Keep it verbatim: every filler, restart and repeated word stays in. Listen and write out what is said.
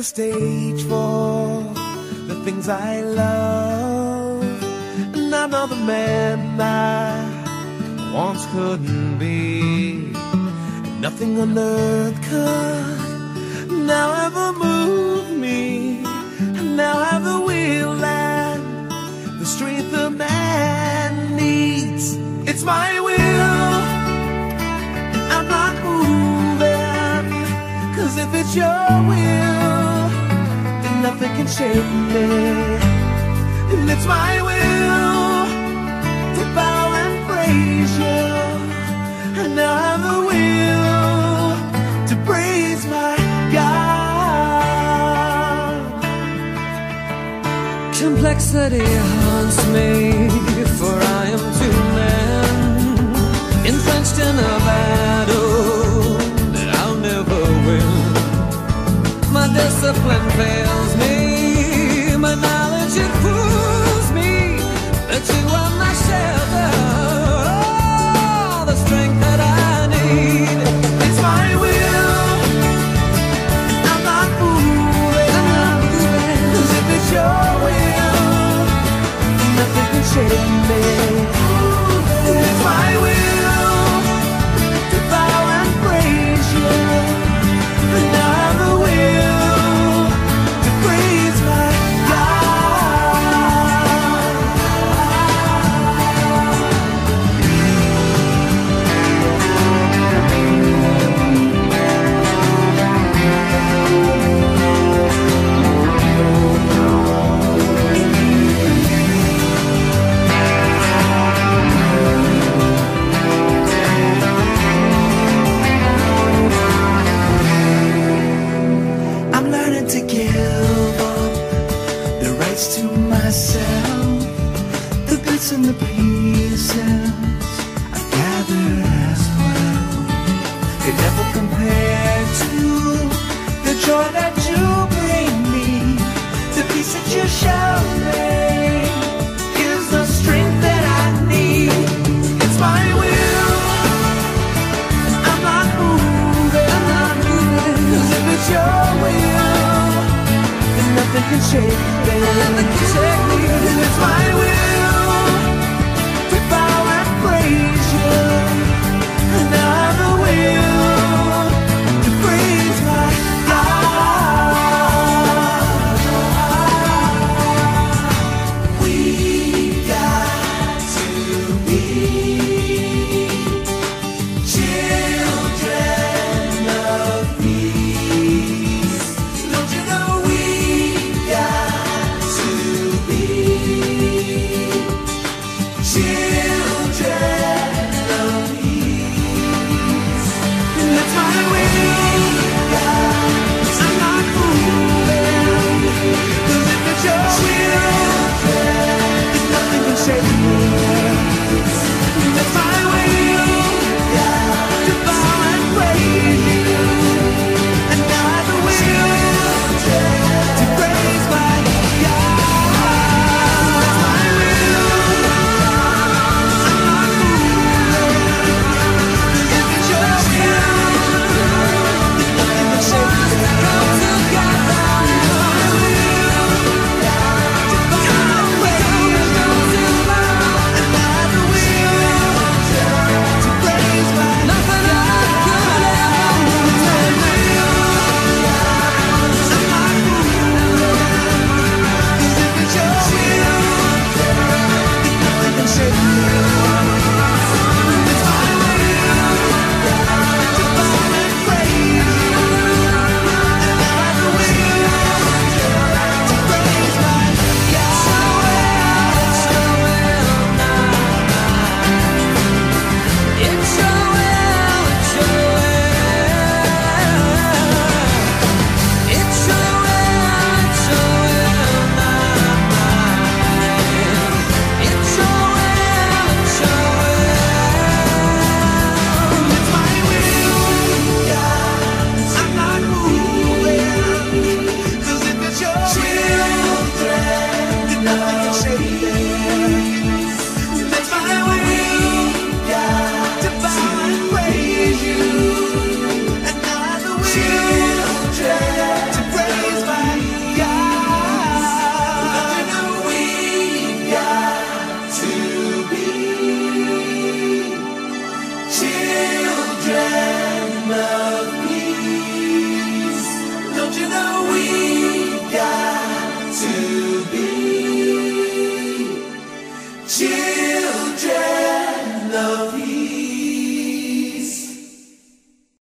the stage for the things I love, and I'm not the man I once couldn't be. Nothing on earth could now ever move me. Now I have the will and the strength a man needs. It's my will, and I'm not moving, 'cause if it's your will, then nothing can shake me. And it's my will to bow and praise you, and now I have the will to praise my God. Complexity haunts me, for I am two men entrenched in a battle that I'll never win. My discipline fails me, my knowledge it fools me, that you are my shelter, oh, the strength that I need. It's my will, I'm not moving, I'm not moving, 'cause if it's your will, nothing can shake me. It's my will to bow and praise you, and now I have the will to praise my to give up the rights to myself, the bits and the pieces I gather as well. It never compared to the joy that you bring me, the peace that you show.